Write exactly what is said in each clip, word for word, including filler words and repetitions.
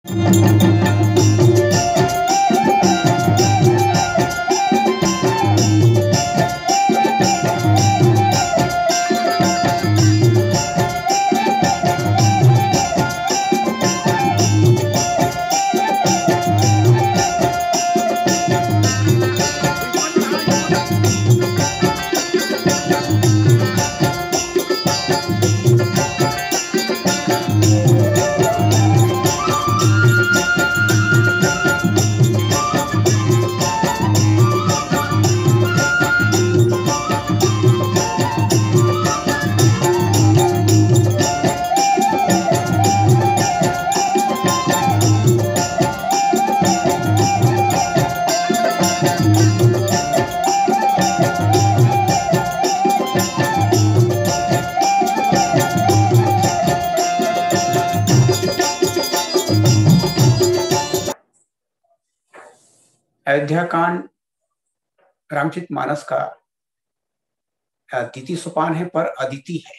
अयोध्या कांड रामचरितमानस का द्वितीय सोपान है, पर अदिति है।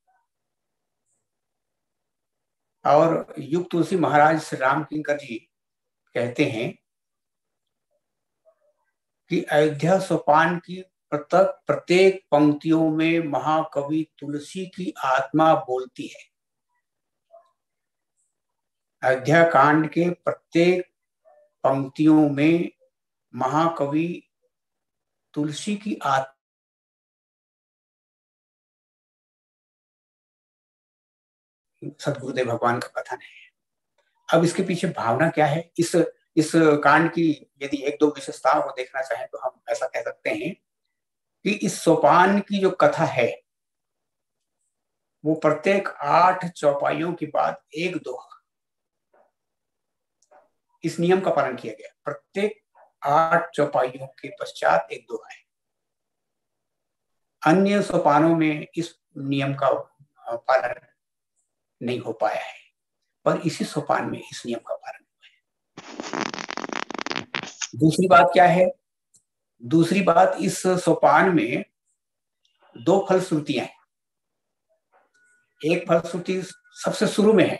और युग तुलसी महाराज श्री राम किंकर जी कहते हैं कि अयोध्या सोपान की प्रत्येक प्रत्येक पंक्तियों में महाकवि तुलसी की आत्मा बोलती है। अयोध्या कांड के प्रत्येक पंक्तियों में महाकवि तुलसी की आत्मा सदगुरुदेव भगवान का कथन है। अब इसके पीछे भावना क्या है? इस इस कांड की यदि एक दो विशेषताओं को देखना चाहें तो हम ऐसा कह सकते हैं कि इस सोपान की जो कथा है वो प्रत्येक आठ चौपाइयों के बाद एक दोहा, इस नियम का पालन किया गया। प्रत्येक आठ चौपाइयों के पश्चात एक दोहा है। अन्य सोपानों में इस नियम का पालन नहीं हो पाया है, पर इसी सोपान में इस नियम का पालन हुआ है। दूसरी बात क्या है? दूसरी बात, इस सोपान में दो फलश्रुतियां हैं। एक फलश्रुति सबसे शुरू में है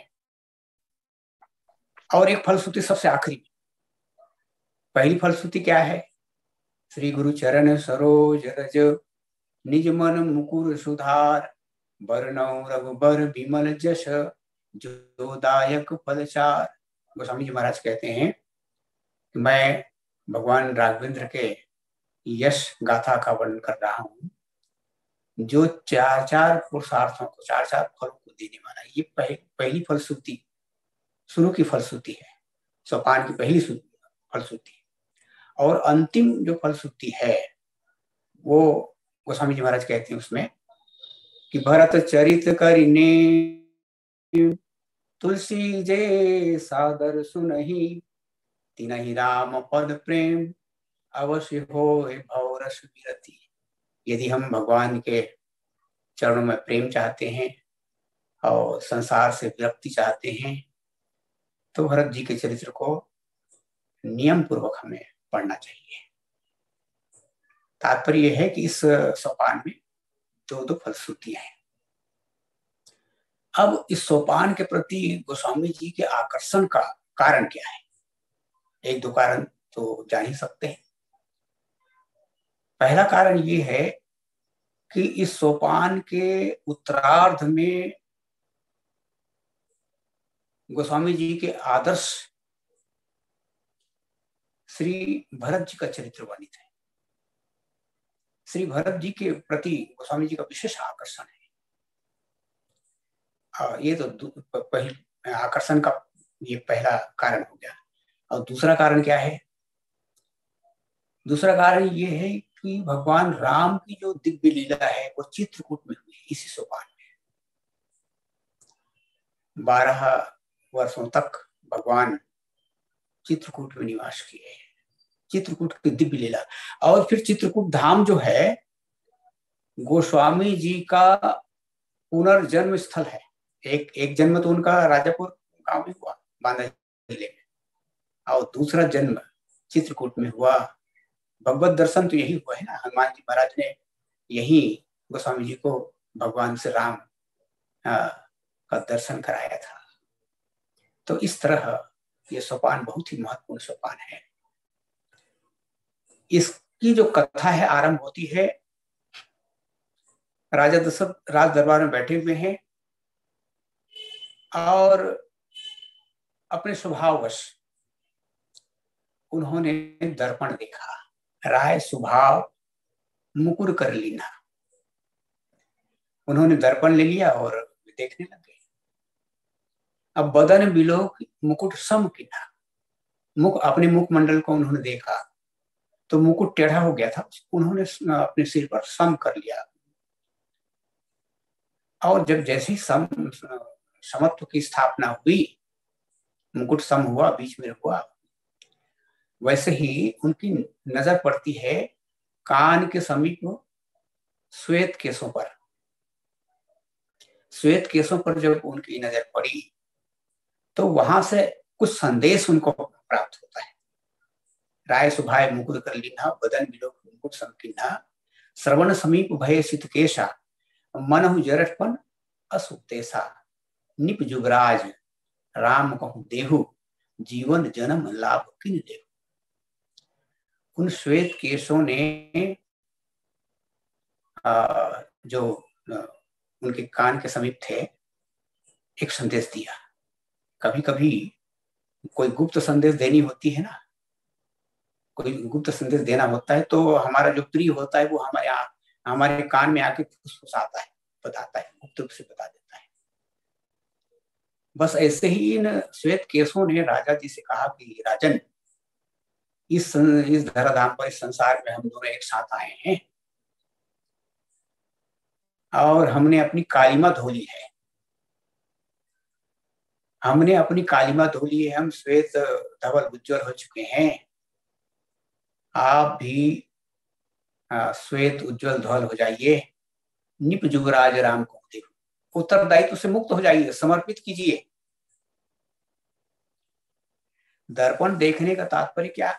और एक फलश्रुति सबसे आखिरी में। पहली फलश्रुति क्या है? श्री गुरु चरण सरोज रज निज मन मुकुर सुधार, बरनौ रघुबर विमल जस जो दायक फलचार। गोस्वामी जी महाराज कहते हैं कि मैं भगवान राघवेंद्र के यश गाथा का वर्णन कर रहा हूं, जो चार चार पुरुषार्थों को, चार चार फलों को देने वाला। ये पह, पहली फलश्रुति, शुरू की फलश्रुति है, सोपान की पहली फलश्रुति। और अंतिम जो फलश्रुति है वो गोस्वामी जी महाराज कहते हैं उसमें कि भरत चरित करिने तुलसी जे सादर सुनहि, तिनहि राम पद प्रेम अवश्य होय भवरस विरति। यदि हम भगवान के चरणों में प्रेम चाहते हैं और संसार से विरक्ति चाहते हैं तो भरत जी के चरित्र को नियम पूर्वक हमें पढ़ना चाहिए। तात्पर्य यह है कि इस सोपान में दो दो फलश्रुतियां हैं। अब इस सोपान के प्रति गोस्वामी जी के आकर्षण का कारण क्या है? एक दो कारण तो जान ही सकते हैं। पहला कारण ये है कि इस सोपान के उत्तरार्ध में गोस्वामी जी के आदर्श श्री भरत जी का चरित्र वर्णित है। श्री भरत जी के प्रति गोस्वामी जी का विशेष आकर्षण है। ये तो पहले आकर्षण का ये पहला कारण हो गया। और दूसरा कारण क्या है? दूसरा कारण ये है कि भगवान राम की जो दिव्य लीला है वो चित्रकूट में हुई है, इसी सोपान में। बारह वर्षों तक भगवान चित्रकूट में निवास किए, चित्रकूट की दिव्य लीला। और फिर चित्रकूट धाम जो है गोस्वामी जी का पुनर्जन्म स्थल है। एक एक जन्म तो उनका राजापुर गांव में हुआ, बांदा जिले में, और दूसरा जन्म चित्रकूट में हुआ। भगवत दर्शन तो यही हुआ है ना, हनुमान जी महाराज ने यही गोस्वामी जी को भगवान श्री राम का दर्शन कराया था। तो इस तरह ये सोपान बहुत ही महत्वपूर्ण सोपान है। इसकी जो कथा है आरंभ होती है, राजा दशरथ राज दरबार में बैठे हुए हैं और अपने स्वभाववश उन्होंने दर्पण देखा। राय स्वभाव मुकुर कर लीना, उन्होंने दर्पण ले लिया और देखने लगे। अब बदन बिलोक मुकुट सम किना, मुख अपने मुखमंडल को उन्होंने देखा तो मुकुट टेढ़ा हो गया था, उन्होंने अपने सिर पर सम कर लिया। और जब जैसे ही सम समत्व की स्थापना हुई, मुकुट सम हुआ, बीच में हुआ, वैसे ही उनकी नजर पड़ती है कान के समीप श्वेत केशों पर। श्वेत केशों पर जब उनकी नजर पड़ी तो वहां से कुछ संदेश उनको प्राप्त होता है। राय सुभाय मुकुर कर लीना, बदन बिलोक मुकुट सम कीन्हा, श्रवण समीप भय सित केशा, मनहु जरठपन असुतेसा, निप जुगराज राम कहूं देहु, जीवन जन्म लाभ किन देहु। उन श्वेत केशों ने आ, जो उनके कान के समीप थे एक संदेश दिया। कभी कभी कोई गुप्त संदेश देनी होती है ना, कोई गुप्त संदेश देना होता है तो हमारा जो प्रिय होता है वो हमारे हमारे कान में आके फुसफुसाता है, बताता है, गुप्त रूप से बता देता है। बस ऐसे ही इन श्वेत केशों ने राजा जी से कहा कि राजन, इस इस धराधाम पर, इस संसार में हम दोनों एक साथ आए हैं और हमने अपनी कालिमा धो ली है, हमने अपनी कालिमा धो ली है, हम श्वेत धवल उज्ज्वल हो चुके हैं, आप भी श्वेत उज्ज्वल धवल हो जाइए, निप जुगराज राम को देखो, उत्तरदायित्व से मुक्त हो जाइए, समर्पित कीजिए। दर्पण देखने का तात्पर्य क्या?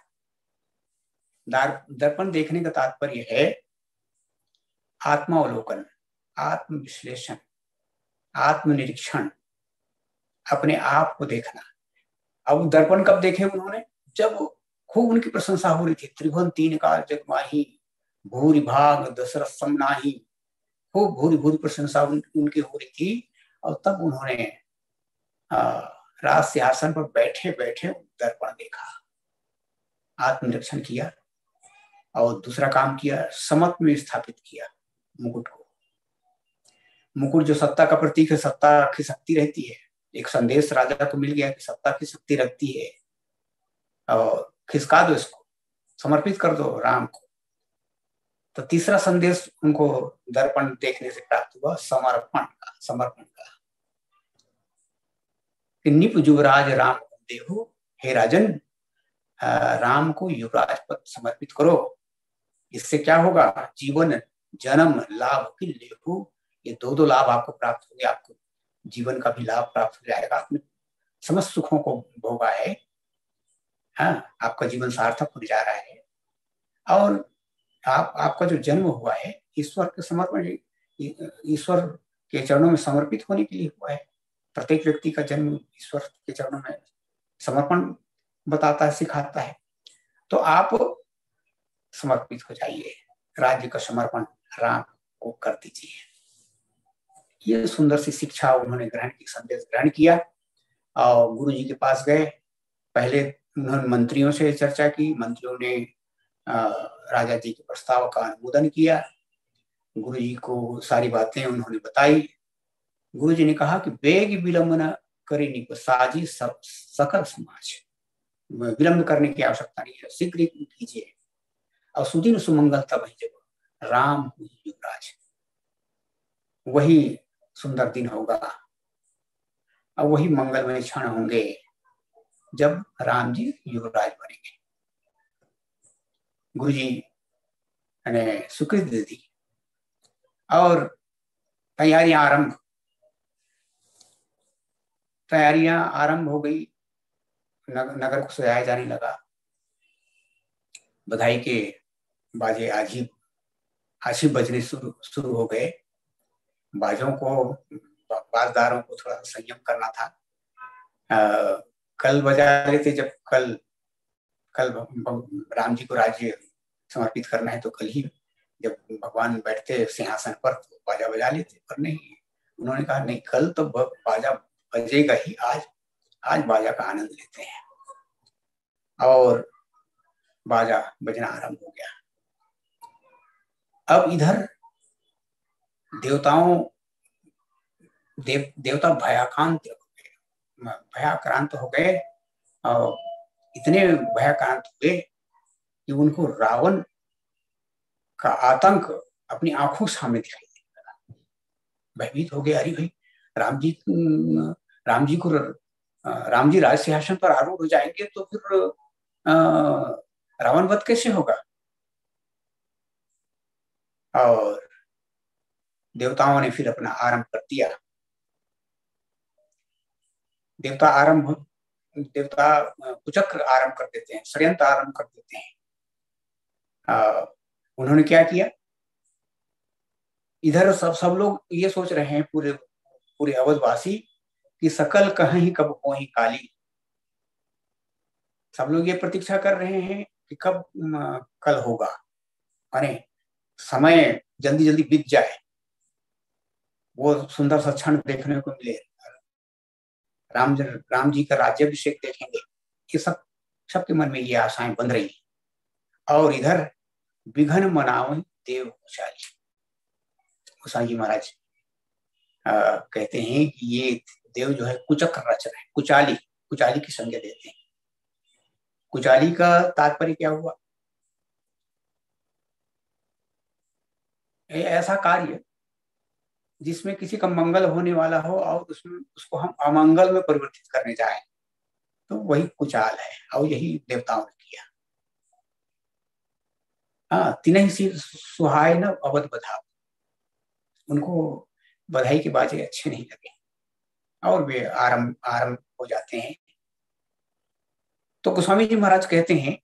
दर्पण देखने का तात्पर्य है आत्मावलोकन, आत्मविश्लेषण, आत्मनिरीक्षण, अपने आप को देखना। अब दर्पण कब देखे उन्होंने? जब खूब उनकी प्रशंसा हो रही थी, त्रिभुवन तीन काल जग माही, भूरि भाग दशरथ सम नाही, खूब भूरि भूरि प्रशंसा उन, उनकी हो रही थी। और तब उन्होंने राज सिंहासन पर बैठे बैठे दर्पण देखा, आत्मनिरीक्षण किया और दूसरा काम किया, समत्व में स्थापित किया मुकुट को। मुकुट जो सत्ता का प्रतीक है, सत्ता की शक्ति रहती है। एक संदेश राजा को मिल गया कि सत्ता की शक्ति रखती है और खिसका दो इसको, समर्पित कर दो राम को। तो तीसरा संदेश उनको दर्पण देखने से प्राप्त हुआ, समर्पण का, समर्पण का। कि निप युवराज राम को देहु, हे राजन, राम को युवराज पद समर्पित करो। इससे क्या होगा? जीवन जन्म लाभ की लेहु, ये दो दो लाभ आपको प्राप्त होंगे। आपको जीवन का भी लाभ प्राप्त हो जाएगा, आपने समस्त सुखों को भोगा है, हाँ, आपका जीवन सार्थक हो जा रहा है। और आप आपका जो जन्म हुआ है ईश्वर के समर्पण, ईश्वर के चरणों में समर्पित होने के लिए हुआ है। प्रत्येक व्यक्ति का जन्म ईश्वर के चरणों में समर्पण बताता है, सिखाता है। तो आप समर्पित हो जाइए, राज्य का समर्पण राम को कर दीजिए। ये सुंदर सी शिक्षा उन्होंने ग्रहण की, संदेश ग्रहण किया और गुरु जी के पास गए। पहले उन्होंने मंत्रियों से चर्चा की, मंत्रियों ने राजा जी के प्रस्ताव का अनुमोदन किया। गुरु जी को सारी बातें उन्होंने बताई। गुरु जी ने कहा कि बेग विलंब न करे निप साजी सब सकल समाज, विलंब करने की आवश्यकता नहीं है, शीघ्र ही कीजिए। और सुदिन सुमंगल तब जब राम युवराज, वही सुंदर दिन होगा और वही मंगलमय क्षण होंगे जब राम जी युवराज बनेंगे। गुरु जी ने स्वीकृति दे दी और तैयारियां आरंभ तैयारियां आरंभ हो गई। नगर को सजाया जाने लगा, बधाई के बाजे आजी आशी बजने शुरू शुरू हो गए। बाजों को, बाजदारों को थोड़ा सा संयम करना था। आ, कल बजा रहे थे, जब कल कल राम जी को राज्य समर्पित करना है तो कल ही जब भगवान बैठते सिंहासन पर तो बाजा बजा लेते, पर नहीं, उन्होंने कहा नहीं, कल तो बाजा बजेगा ही, आज आज बाजा का आनंद लेते हैं। और बाजा बजना आरंभ हो गया। अब इधर देवताओं देव देवता भयाक्रांत हो गए भयाक्रांत हो गए और इतने भयाक्रांत हुए कि उनको रावण का आतंक अपनी आंखों सामने दिखाई देने लगा। भयभीत हो गए, अरे भाई राम जी राम जी को राम जी राज सिंहासन पर आरूढ़ हो जाएंगे तो फिर रावण वध कैसे होगा। और देवताओं ने फिर अपना आरंभ कर दिया। देवता आरंभ देवता कुचक्र आरंभ कर देते हैं, षड्यंत्र आरंभ कर देते हैं। आ, उन्होंने क्या किया, इधर सब सब लोग ये सोच रहे हैं, पूरे पूरे अवधवासी, कि सकल कहीं कब होई काली। सब लोग ये प्रतीक्षा कर रहे हैं कि कब कल होगा, अरे समय जल्दी जल्दी बीत जाए, वो सुंदर सा क्षण देखने को मिले, राम राम जी का राज्याभिषेक देखेंगे। ये सब सबके मन में ये आशाएं बन रही हैं। और इधर विघन मनावे देव कुचाली। गोसाई जी महाराज कहते हैं कि ये देव जो है कुचक्र रच रहे हैं, कुचाली कुचाली की संज्ञा देते हैं। कुचाली का तात्पर्य क्या हुआ, ऐसा कार्य जिसमें किसी का मंगल होने वाला हो और उसमें उसको हम अमंगल में परिवर्तित करने जाएं, तो वही कुचाल है। और यही देवताओं ने किया। हाँ, तीन ही सुहाय न अवध बधाव, उनको बधाई के बाजे अच्छे नहीं लगे और वे आरंभ आरंभ हो जाते हैं। तो गोस्वामी जी महाराज कहते हैं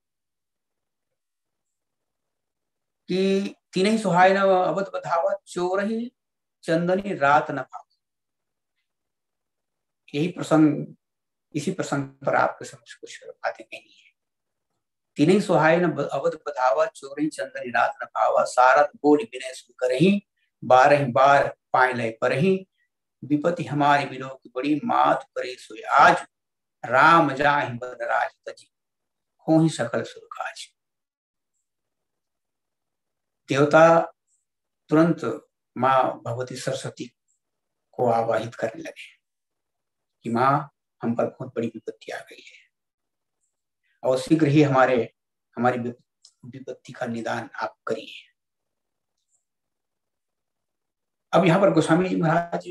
कि तीन ही सुहाय न अवध बधावा, चोर ही चंदनी रात न भाव। यही प्रसंग, इसी प्रसंग पर आपके समझ कुछ बातें कहनी है। तीन ही सुहाय न अवध बधावा, चोर ही चंदनी रात न भावा। सारद बोल विनय सुन करही, बारह बार पाए लय परही। विपत्ति हमारी बिलो की बड़ी, मात करे सोए आज। राम जाहि बदराज तजी, हो ही सकल सुरकाज। देवता तुरंत माँ भगवती सरस्वती को आवाहित करने लगे कि माँ, हम पर बहुत बड़ी विपत्ति आ गई है और शीघ्र ही हमारे हमारी विपत्ति का निदान आप करिए। अब यहाँ पर गोस्वामी जी महाराज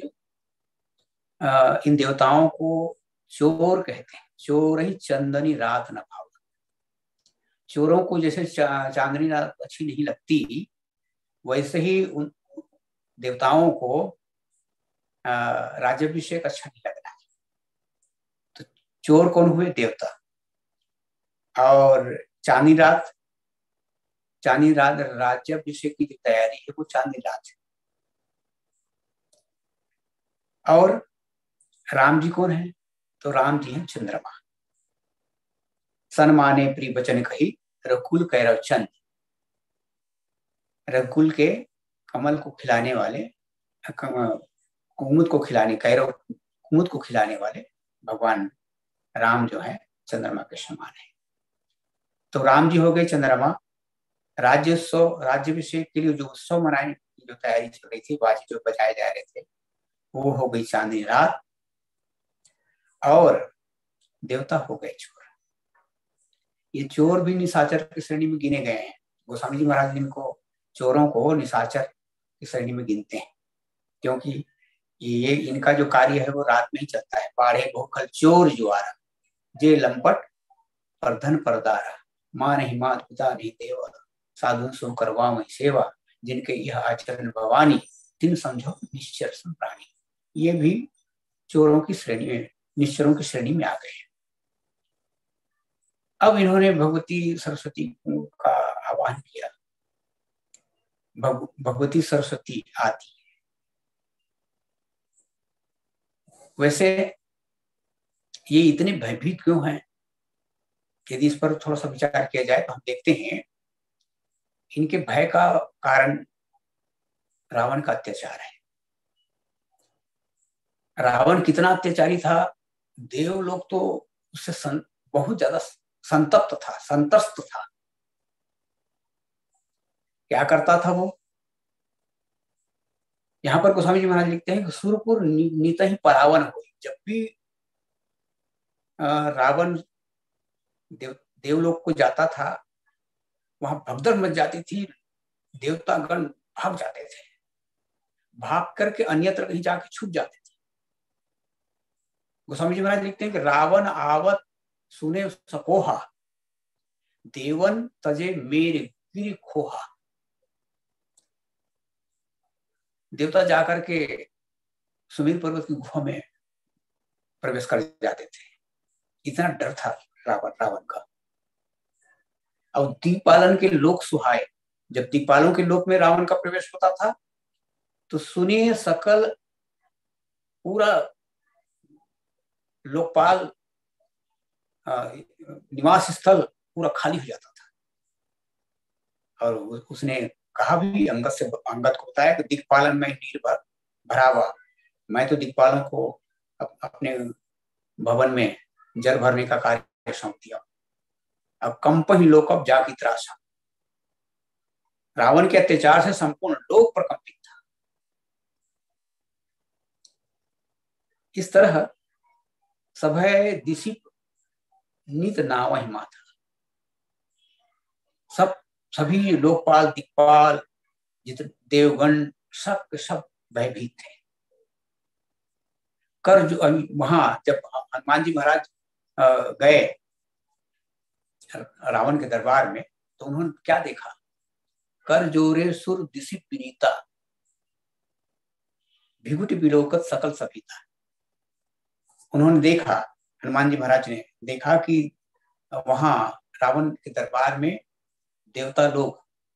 इन देवताओं को चोर कहते हैं। चोर ही चंदनी रात न भाव। चोरों को जैसे चा, चांदनी रात अच्छी नहीं लगती, वैसे ही उन देवताओं को राज्याभिषेक अच्छा नहीं लगता। तो चोर कौन हुए, देवता। और चांदनी रात चांदनी रात राज्याभिषेक की जो तैयारी है वो चांदनी रात है। और राम जी कौन है, तो राम जी हैं चंद्रमा। सन माने प्रिय वचन कही, रघुकुल कैरव चंद। रघुकुल के कमल को खिलाने वाले, कुमुद को खिलाने, कैरव कुमुद को खिलाने वाले भगवान राम जो है चंद्रमा के समान है। तो राम जी हो गए चंद्रमा। राज्योत्सव, राज्याभिषेक के लिए जो उत्सव मनाने की जो तैयारी चल रही थी, बाजी जो बजाए जा रहे थे, वो हो गई चांदनी रात। और देवता हो गए चोर। ये चोर भी निशाचर की श्रेणी में गिने गए हैं। गोस्वामी जी महाराज इनको चोरों को निशाचर की श्रेणी में गिनते हैं, क्योंकि ये इनका जो कार्य है वो रात में ही चलता है। बाढ़े बहुकल चोर जुआरा, जे लंपट पर धन परदारा। माँ नहीं मात पिता नहीं देवा, साधु सो करवा मई सेवा। जिनके यह आचरण भवानी, तिन समझो निश्चर संप्राणी। ये भी चोरों की श्रेणी में, निश्चरों की श्रेणी में आ गए। अब इन्होंने भगवती सरस्वती का आह्वान किया। भग, भगवती सरस्वती आती है। वैसे ये इतने भयभीत क्यों हैं? यदि इस पर थोड़ा सा विचार किया जाए तो हम देखते हैं इनके भय का कारण रावण का अत्याचार है। रावण कितना अत्याचारी था, देव लोग तो उससे सं, बहुत ज्यादा संतप्त था, संतप्त था। क्या करता था वो? यहाँ पर गोस्वामी जी महाराज लिखते हैं कि सुरपुर नीत ही परावन हो। जब भी रावण देव देवलोक को जाता था, वहां भगदड़ मच जाती थी, देवतागण भाग जाते थे, भाग करके अन्यत्र कहीं जाके छुप जाते थे। गोस्वामी जी महाराज लिखते हैं कि रावण आवत सुने सकोहा, देवन तजे मेरे गिर खोहा। देवता जाकर के सुमेर पर्वत की गुफा में प्रवेश कर जाते थे, इतना डर था रावण रावण का। और दीपालन के लोक सुहाए, जब दीपालों के लोक में रावण का प्रवेश होता था तो सुनिए सकल पूरा लोकपाल निवास स्थल पूरा खाली हो जाता था। और उसने कहा भी, अंगद से अंगद को बताया कि दिक्पालन में नीर भर भरावा, मैं तो दिक्पालों को अप, अपने भवन में जल भरने का कार्य सौंप दिया। अब कंपहि लोक जाकी त्रासा, रावण के अत्याचार से संपूर्ण लोक प्रकंपित था। इस तरह सभय दिशी नित नाव ही माथा, सब सभी लोकपाल दिक्पाल जितने देवगण सब सब भयभीत थे। कर जो वहां जब हनुमान जी महाराज गए रावण के दरबार में तो उन्होंने क्या देखा? कर जोरे सुर दिशि विनीता, भिगुट विलोकत सकल सभीता। उन्होंने देखा, हनुमान जी महाराज ने देखा कि वहां रावण के दरबार में देवता लोग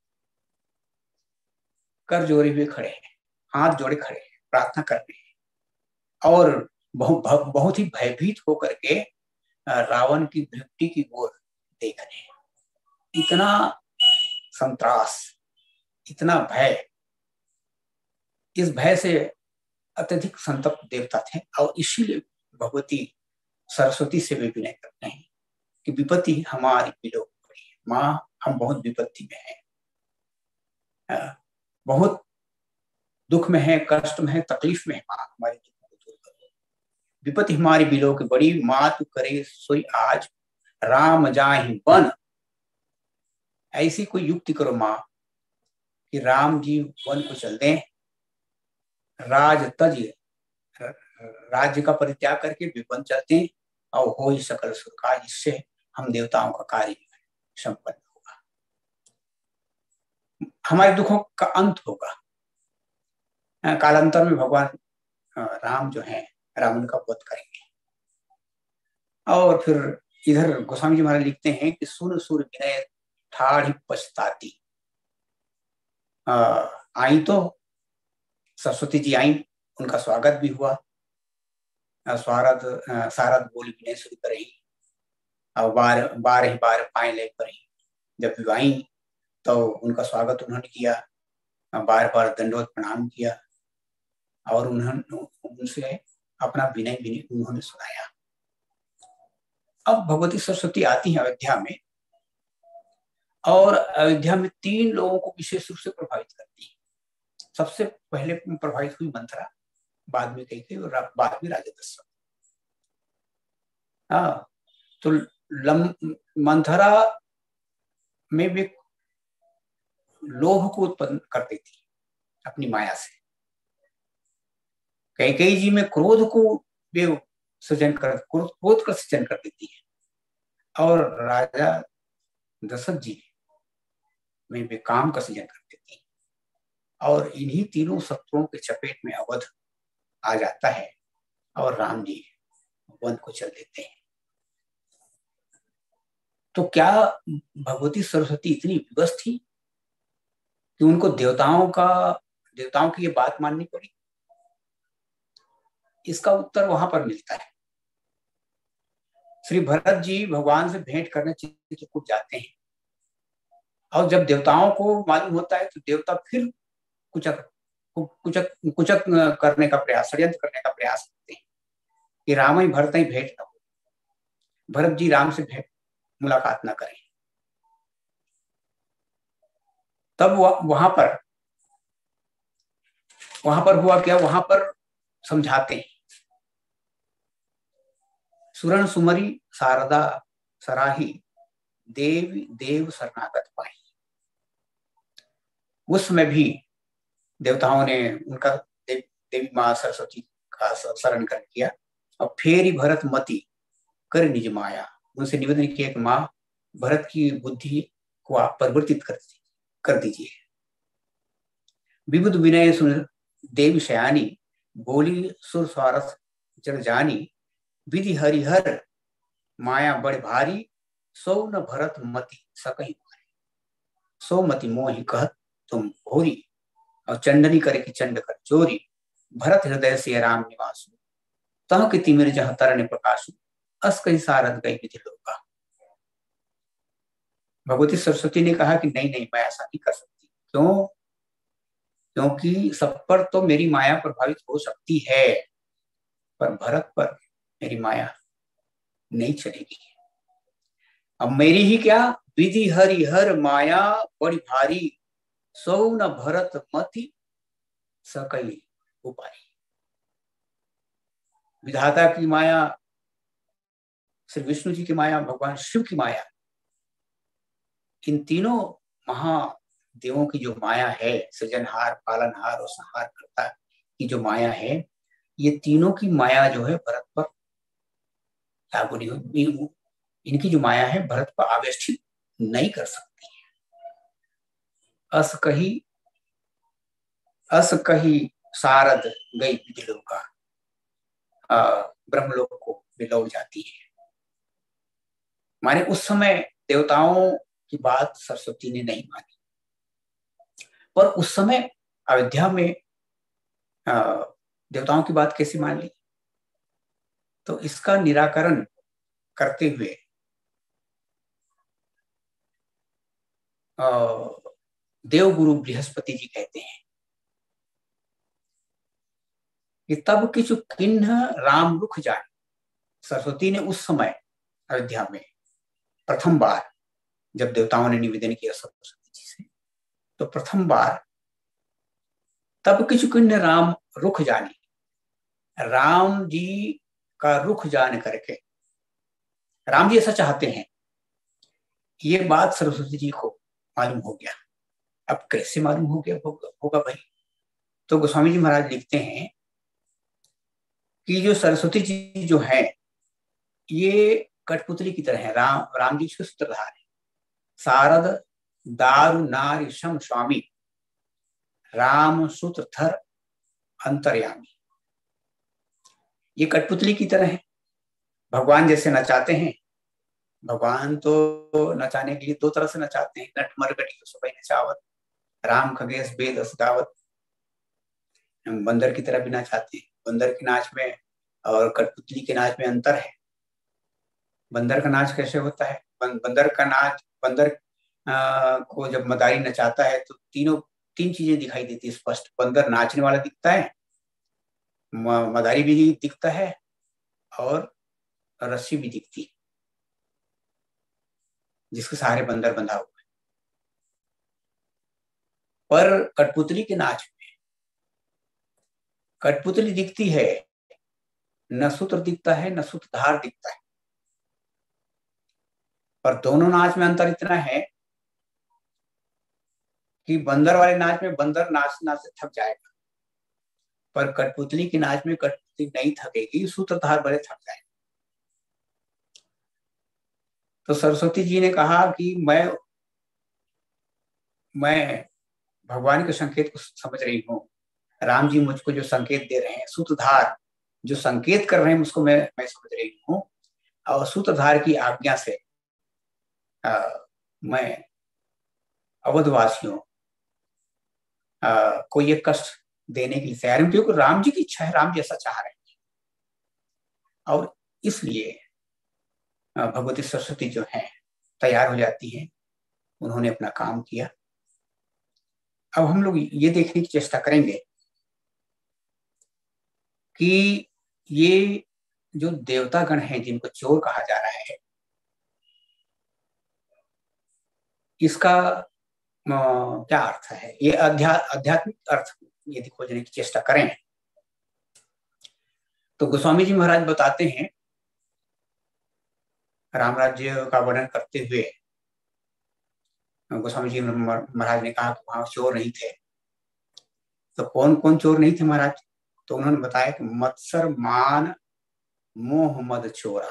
कर जोड़े हुए खड़े हैं, हाथ जोड़े खड़े हैं, प्रार्थना कर रहे हैं और बहुत बहुत ही भयभीत होकर के रावण की मृत्यु की ओर देख रहे हैं। इतना संत्रास, इतना भय, इस भय से अत्यधिक संतप्त देवता थे। और इसीलिए भगवती सरस्वती से भी विनय करते हैं कि विपत्ति हमारी विलोक पड़ी है, माँ हम बहुत विपत्ति में हैं, बहुत दुख में है, कष्ट में है, तकलीफ में है, माँ हमारी दुख को दूर करो। विपत्ति हमारी विलोक बड़ी, माँ तू करे सोई आज, राम जाहि वन। ऐसी कोई युक्ति करो माँ कि राम जी वन को चल दें, राज तज, राज्य का परित्याग करके विपन चलते हैं और हो ही सकल सुर का, जिससे हम देवताओं का कार्य संपन्न होगा, हमारे दुखों का अंत होगा। कालांतर में भगवान राम जो है रावण का वध करेंगे। और फिर इधर गोस्वामी जी महाराज लिखते हैं कि सुन सुर विनय ठाढ़ी पछताती। आई तो सरस्वती जी आई, उनका स्वागत भी हुआ, स्वागत सारद बोली विनय शुरू करी और बार बार ही बार पाए ले करी। जब भी आई तो उनका स्वागत उन्होंने किया, बार बार दंडवत प्रणाम किया और उन्होंने उनसे अपना विनय विनय उन्होंने सुनाया। अब भगवती सरस्वती आती हैं अयोध्या में और अयोध्या में तीन लोगों को विशेष रूप से प्रभावित करती है। सबसे पहले प्रभावित हुई मंथरा, बाद में कैकेयी और बाद में राजा दशरथ। हाँ, तो मंथरा में भी लोभ को उत्पन्न करती थी अपनी माया से, कैकेयी जी में क्रोध को वे सृजन कर क्रोध का सृजन कर देती है और राजा दशरथ जी में वे काम का सृजन कर देती है। और इन्हीं तीनों शत्रुओं के चपेट में अवध आ जाता है और राम जी वन को चल देते हैं। तो क्या भगवती सरस्वती इतनी विवश थी कि उनको देवताओं का देवताओं की ये बात माननी पड़ी? इसका उत्तर वहां पर मिलता है। श्री भरत जी भगवान से भेंट करने चित्रकूट जाते हैं, और जब देवताओं को मालूम होता है तो देवता फिर कुचक कुचक कुचक करने का प्रयास, षड्यंत्र करने का प्रयास करते हैं कि राम ही भरत ही भेंट न हो, भरत जी राम से भेंट मुलाकात न करें। तब वहां पर वहां पर हुआ क्या, वहां पर समझाते हैं, सुरन सुमरी शारदा सराही देव देव शरणागत पाई। उस समय भी देवताओं ने उनका देव, देवी माँ सरस्वती का शरण कर किया, और फेरी भरत मति कर निज माया, उनसे निवेदन किया कि माँ भरत की बुद्धि को आप परिवर्तित कर कर दीजिए। विबुध विनय सुन देव शयानी, बोली सुर स्वारस जड़ जानी, विधि हरिहर माया बड़ भारी, सो न भरत मति सकही मारी। सो मति मोहि कहत तुम भोरी, और चंडनी करे कि चंड कर चोरी, भरत हृदय से राम निवासु, तह कि तिमिर जह तरन प्रकाशु, अस कही सारद गई विधि लोका। भगवती सरस्वती ने कहा कि नहीं नहीं, मैं ऐसा नहीं कर सकती। क्यों? क्योंकि सब पर तो मेरी माया प्रभावित हो सकती है, पर भरत पर मेरी माया नहीं चलेगी। अब मेरी ही क्या, विधि हरिहर माया बड़ी भारी, सो न भरत मति सकई उपारी। विधाता की माया, श्री विष्णु जी की माया, भगवान शिव की माया, इन तीनों महादेवों की जो माया है, सृजनहार, पालनहार और संहार करता की जो माया है, ये तीनों की माया जो है भरत पर लागू नहीं होगी। इनकी जो माया है भरत पर आवेष्टित नहीं कर सकती है। अस कही अस कही सारद गई विधिलोका, ब्रह्मलोक को भी लौट जाती है। माने उस समय देवताओं की बात सरस्वती ने नहीं मानी, पर उस समय अयोध्या में देवताओं की बात कैसे मान ली? तो इसका निराकरण करते हुए देवगुरु बृहस्पति जी कहते हैं कि तब किछु किन्ह राम रुख जाने। सरस्वती ने उस समय अयोध्या में प्रथम बार जब देवताओं ने निवेदन किया सरस्वती जी से, तो प्रथम बार तब किछु किन्ह राम रुख जाने, राम जी का रुख जान करके, राम जी ऐसा चाहते हैं, ये बात सरस्वती जी को मालूम हो गया। अब कैसे मालूम हो गया होगा, होगा भाई? तो गोस्वामी जी महाराज लिखते हैं कि जो सरस्वती जी जो है ये कठपुतली की तरह है, राम राम जी उसके सूत्रधार है। शारद दारु नारी शम स्वामी, राम सूत्रधर अंतर्यामी। ये कठपुतली की तरह है। भगवान जैसे नचाते हैं, भगवान तो नचाने के लिए दो तरह से नचाते हैं, नट मरगटी सुबह नचावत, राम खगेश वेद गावत। बंदर की तरह भी नचाते हैं। बंदर के नाच में और कठपुतली के नाच में अंतर है। बंदर का नाच कैसे होता है? बंदर का नाच, बंदर आ, को जब मदारी नचाता है तो तीनों तीन चीजें दिखाई देती है स्पष्ट। बंदर नाचने वाला दिखता है, मदारी भी दिखता है, और रस्सी भी दिखती है जिसके सहारे बंदर बंधा हुआ है। पर कठपुतली के नाच में कठपुतली दिखती है, न सूत्र दिखता है, न सूत्रधार दिखता है। पर दोनों नाच में अंतर इतना है कि बंदर वाले नाच में बंदर नाच नाच से थक जाएगा, पर कठपुतली की नाच में कठपुतली नहीं थकेगी, सूत्रधार भले थक जाएगा। तो सरस्वती जी ने कहा कि मैं मैं भगवान के संकेत को समझ रही हूँ, राम जी मुझको जो संकेत दे रहे हैं, सूत्रधार जो संकेत कर रहे हैं उसको मैं मैं समझ रही हूँ, और सूत्रधार की आज्ञा से आ, मैं अवधवासियों को ये कष्ट देने के लिए तैयार हूं, क्योंकि राम जी की इच्छा है, राम जी ऐसा चाह रहे हैं। और इसलिए भगवती सरस्वती जो है तैयार हो जाती है, उन्होंने अपना काम किया। अब हम लोग ये देखने की चेष्टा करेंगे कि ये जो देवता गण हैं जिनको चोर कहा जा रहा है, इसका क्या अर्थ है। ये अध्या आध्यात्मिक अर्थ यदि खोजने की चेष्टा करें तो गोस्वामी जी महाराज बताते हैं, राम राज्य का वर्णन करते हुए गोस्वामी जी महाराज ने कहा कि वहां चोर नहीं थे। तो कौन कौन चोर नहीं थे महाराज? तो उन्होंने बताया कि मत्सर मान मोह मद चोरा,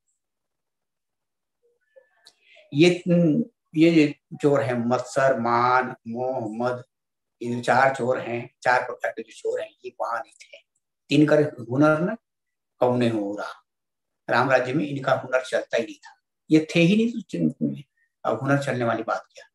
ये ये चोर है। मत्सर मान मोह मद, ये चार चोर हैं, चार प्रकार के जो चोर हैं, ये वहां नहीं थे। तीन कर हुनर न कौने हो रहा, राम राज्य में इनका हुनर चलता ही नहीं था। ये थे ही नहीं तो अब हुनर चलने वाली बात क्या।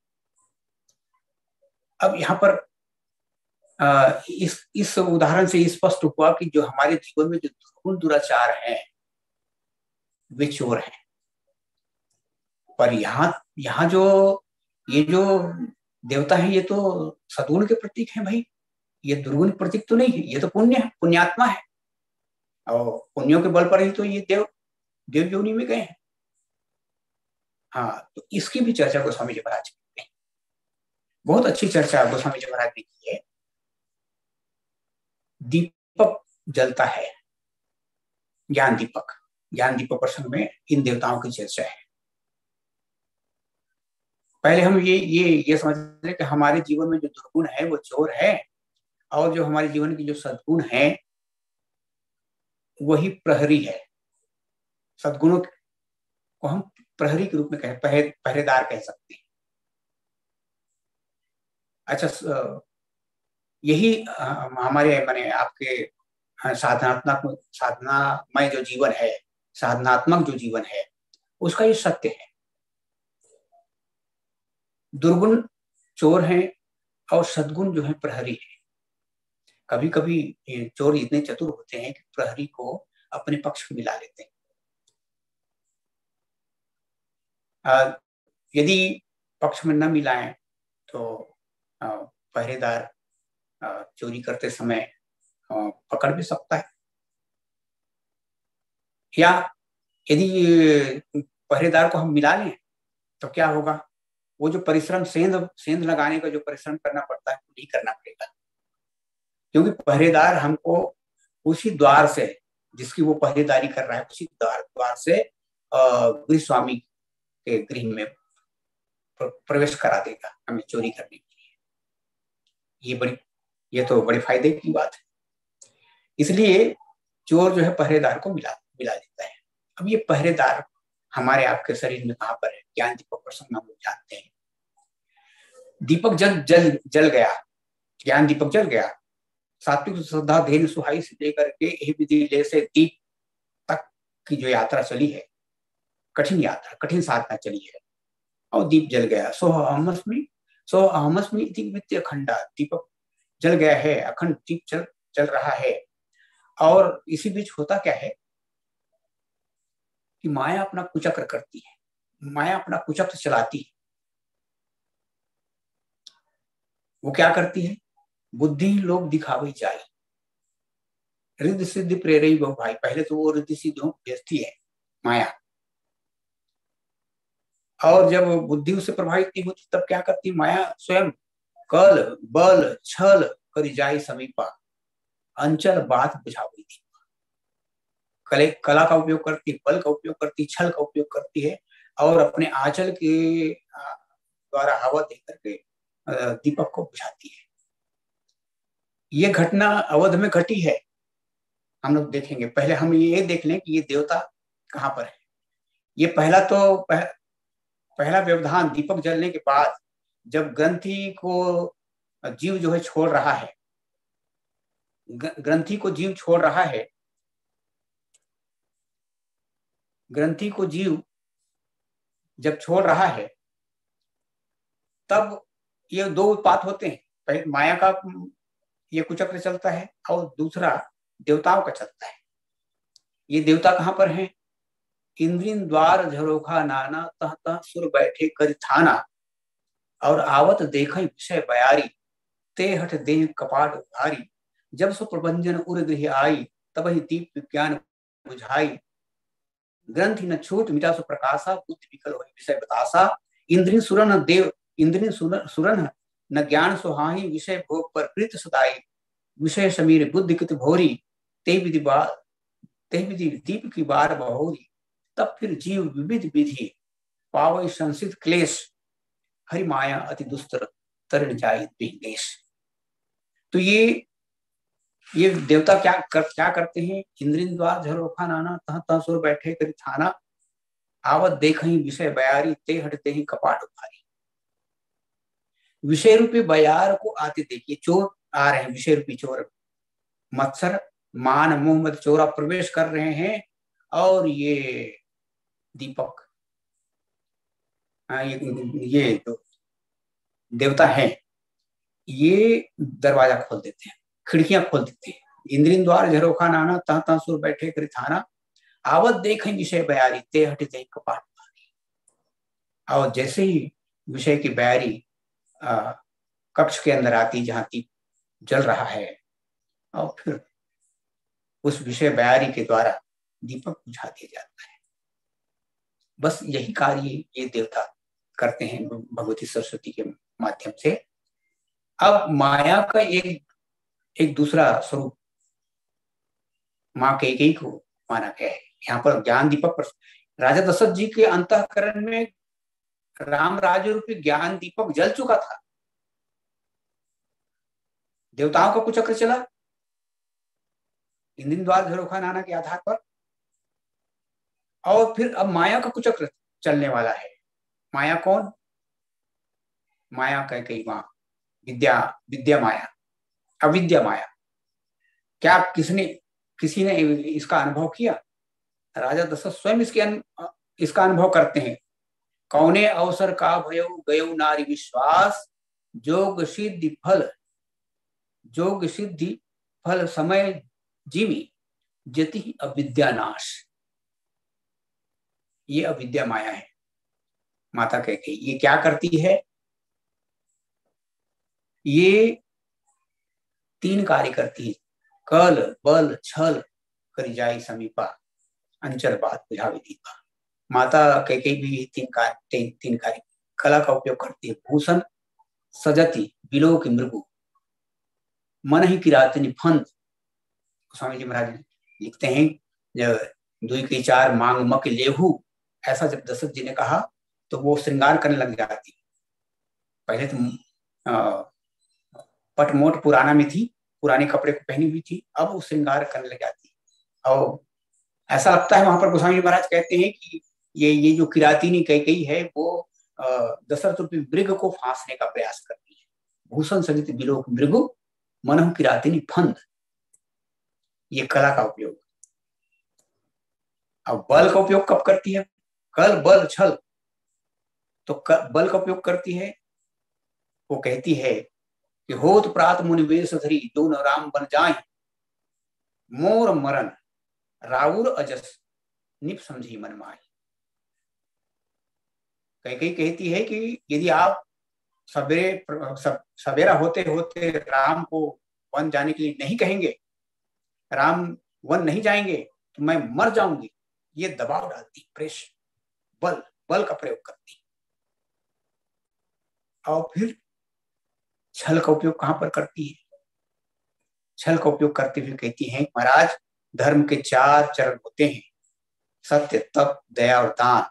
अब यहाँ पर आ, इस इस उदाहरण से स्पष्ट हुआ कि जो हमारे जीवन में जो दुर्गुण दुराचार हैं वे चोर हैं। पर यहाँ यहाँ जो ये जो देवता है ये तो सद्गुण के प्रतीक हैं भाई, ये दुर्गुण प्रतीक तो नहीं है, ये तो पुण्य है, पुण्यात्मा है। और पुण्यों के बल पर ही तो ये देव देव योनि में गए हैं। हाँ, तो इसकी भी चर्चा गोस्वामी जी महाराज करते हैं। बहुत अच्छी चर्चा गोस्वामी जी महाराज ने की है। दीपक जलता है, ज्ञान दीपक, ज्ञान दीपक प्रसंग में इन देवताओं की चर्चा है। पहले हम ये ये ये समझ रहे कि हमारे जीवन में जो दुर्गुण है वो चोर है, और जो हमारे जीवन की जो सद्गुण है वही प्रहरी है। सद्गुणों को हम प्रहरी के रूप में कह पह, पहरेदार कह सकते हैं। अच्छा, यही हमारे माने आपके साधनात्मक साधनामय जो जीवन है, साधनात्मक जो जीवन है उसका ये सत्य है। दुर्गुण चोर हैं और सद्गुण जो है प्रहरी है। कभी कभी चोर इतने चतुर होते हैं कि प्रहरी को अपने पक्ष में मिला लेते हैं। यदि पक्ष में न मिलाएं तो पहरेदार चोरी करते समय पकड़ भी सकता है, या यदि पहरेदार को हम मिला लें तो क्या होगा, वो जो परिश्रम सेंध सेंध लगाने का जो परिश्रम करना पड़ता है वो नहीं करना पड़ेगा, क्योंकि पहरेदार हमको उसी द्वार से जिसकी वो पहरेदारी कर रहा है उसी द्वार द्वार से गृह स्वामी के गृह में प्रवेश करा देगा हमें चोरी करने के लिए। ये बड़ी ये तो बड़े फायदे की बात है। इसलिए चोर जो है पहरेदार को मिला मिला देता है। अब ये पहरेदार हमारे आपके शरीर में कहाँ पर है? ज्ञान दीपक प्रसंग हम लोग जानते हैं। दीपक जल जल जल गया, ज्ञान दीपक जल गया, सात्विक श्रद्धा धैर्य सुहाई से लेकर के यही विधि ले से दीप तक की जो यात्रा चली है, कठिन यात्रा, कठिन साधना चली है, और दीप जल गया। सो अहमस्मी सो अहमस्मी इति अखंडा, दीपक जल गया है, अखंड दीप चल चल रहा है। और इसी बीच होता क्या है कि माया अपना कुचक्र करती है, माया अपना कुचक्र चलाती है। वो क्या करती है? बुद्धि लोग दिखावे जाए, रिद्धि सिद्धि प्रेरई बहु भाई। पहले तो वो रिद्धि सिद्धियों भेजती है माया, और जब बुद्धि उसे प्रभावित नहीं होती तब क्या करती माया? स्वयं कल बल छल करी जाए समीपा, अंचल बात बुझावी थी। कले कला का उपयोग करती, बल का उपयोग करती, छल का उपयोग करती है, और अपने आंचल के द्वारा हवा देकर के दीपक को बुझाती है। ये घटना अवध में घटी है, हम लोग देखेंगे। पहले हम ये देख लें कि ये देवता कहाँ पर है। ये पहला तो पह, पहला व्यवधान दीपक जलने के बाद जब ग्रंथि को जीव जो है छोड़ रहा है, ग्रंथि को जीव छोड़ रहा है, ग्रंथि को जीव जब छोड़ रहा है तब ये दो उत्पात होते हैं। पहले माया का ये कुचक्र चलता है और दूसरा देवताओं का चलता है। ये देवता कहाँ पर हैं? इंद्रिन द्वार झरोखा नाना, तह तह सुर बैठे कर थाना। और आवत देखई विषय बयारी, ते हठ देह कपाट भारी। जब सो प्रभंजन उर गृह आई, तब ही दीप विज्ञान बुझाई। ग्रंथि न छूट मिटा सो प्रकाशा, बुद्धि विकल होई विषय बतासा। इंद्रिन सुरन देव इंद्रिन सुरन न ज्ञान सुहाई, विषय भोग पर प्रीत सदाई। विषय समीर बुद्धि कित भोरी, ते विधि बार ते विधि दीप की बार बहोरी। तब फिर जीव विविध विधि, पावई संसित क्लेश। हरि माया अति दुस्तर, तरण जाय देश। तो ये ये देवता क्या कर, क्या करते हैं? इंद्रिन द्वार झरोखा नाना, तह तह सुर बैठे करि थाना। आवत देखहि विषय बयारी, ते हटते ही कपाट उभारी। विषय रूपी बयार को आते देखिए, चोर आ रहे हैं, विषय रूपी चोर, मत्सर मान मोह मद चोरा प्रवेश कर रहे हैं। और ये दीपक, ये ये जो देवता है, ये दरवाजा खोल देते हैं, खिड़कियां खोल देते हैं। इंद्रिन द्वार झरोखा नाना, तह तह सुर बैठे करि थाना। आवत देखें विषय बयारी, ते हटते कपाट भारी। और जैसे ही विषय की बयारी कक्ष के अंदर आती, जहां दीप जल रहा है, और फिर उस विषय बयारी के द्वारा दीपक बुझा दिया जाता है। बस यही कार्य ये देवता करते हैं भगवती सरस्वती के माध्यम से। अब माया का एक एक दूसरा स्वरूप माँ कैकेयी को माना गया है। यहाँ पर ज्ञान दीपक पर राजा दशरथ जी के अंतःकरण में राम राज्य रूपी ज्ञान दीपक जल चुका था। देवताओं का कुचक्र चला इंद्रिन द्वार झरोखा नाना के आधार पर, और फिर अब माया का कुचक्र चलने वाला है। माया कौन? माया कैकेयी माँ, विद्या विद्या माया, अविद्या माया। क्या किसने किसी ने इसका अनुभव किया? राजा दशरथ स्वयं इसके अन, इसका अनुभव करते हैं। कौने अवसर का भयो गयो नारी विश्वास, जोग सिद्धि फल जोग सिद्धि फल समय जीवी, जति अविद्या नाश। ये अविद्या माया है माता कैकेयी। ये क्या करती है? ये तीन कार्य करती है। कल बल छल करी जाई समीपा, अंचल बात बुझावे दीपा। माता कैकेयी भी तीन कार्य तीन, तीन कार्य कला का उपयोग करती है। भूषण सजती बिलो की मृगु, मन ही किरातनी फंद। स्वामी जी महाराज लिखते हैं, जब दुई की चार मांग मक लेहू, ऐसा जब दशरथ जी ने कहा तो वो श्रृंगार करने लग जाती। पहले तो पटमोट पुराना में थी, पुराने कपड़े को पहनी हुई थी, अब वो श्रृंगार करने लग जाती। और ऐसा लगता है, वहां पर गोस्वामी जी महाराज कहते हैं कि ये ये जो किरातिनी कैकेयी है, वो दशरथ रूपी मृग को फांसने का प्रयास करती है। भूषण सजित बिलोक मृगु, मनहु किरातिनी फंद। ये कला का उपयोग। अब बल का उपयोग कब करती है? कल बल छल। तो बल का उपयोग करती है, वो कहती है कि होत प्रात मुनि वेश धरी, दोन राम बन जाए, मोर मरण राउर अजस निप समझी मन माई। कैकेयी कहती है कि यदि आप सवेरे सवेरा होते होते राम को वन जाने के लिए नहीं कहेंगे, राम वन नहीं जाएंगे, तो मैं मर जाऊंगी। ये दबाव डालती, प्रेश बल बल का प्रयोग करती। और फिर छल का उपयोग कहां पर करती है? छल का उपयोग करते हुए कहती हैं, महाराज धर्म के चार चरण होते हैं, सत्य तप दया और दान।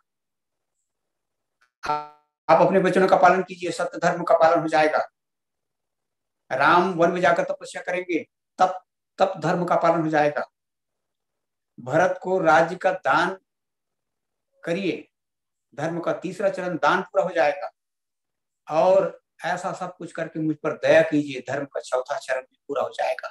आप अपने वचनों का पालन कीजिए, सत्य धर्म का पालन हो जाएगा। राम वन में जाकर तपस्या करेंगे, तप तप धर्म का पालन हो जाएगा। भरत को राज्य का दान करिए, धर्म का तीसरा चरण दान पूरा हो जाएगा। और ऐसा सब कुछ करके मुझ पर दया कीजिए, धर्म का चौथा चरण भी पूरा हो जाएगा।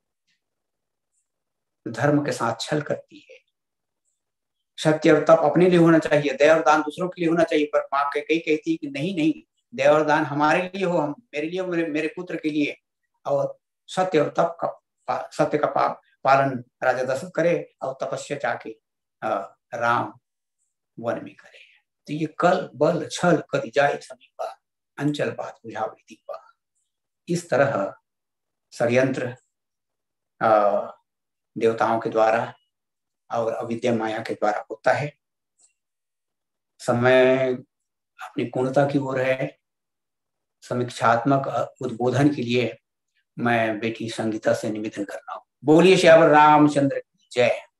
धर्म के साथ छल करती है। सत्य और तप अपने लिए होना चाहिए, दया और दान दूसरों के लिए होना चाहिए। पर माँ कैकेयी कहती है कि नहीं नहीं, दया और दान हमारे लिए हो, हम मेरे लिए, मेरे, मेरे पुत्र के लिए। और सत्य और तप का सत्य का पा, पालन राजा दशरथ करे, और तपस्या जाके राम वन में करे। तो ये कल बल छल कति जाए समीपा, अंचल बात बुझावे दीपा। इस तरह षड्यंत्र देवताओं के द्वारा और अविद्या माया के द्वारा होता है। समय अपनी पूर्णता की ओर है। समीक्षात्मक उद्बोधन के लिए मैं बेटी संगीता से निवेदन कर रहा हूँ। बोलिए श्यावर रामचंद्र की जय।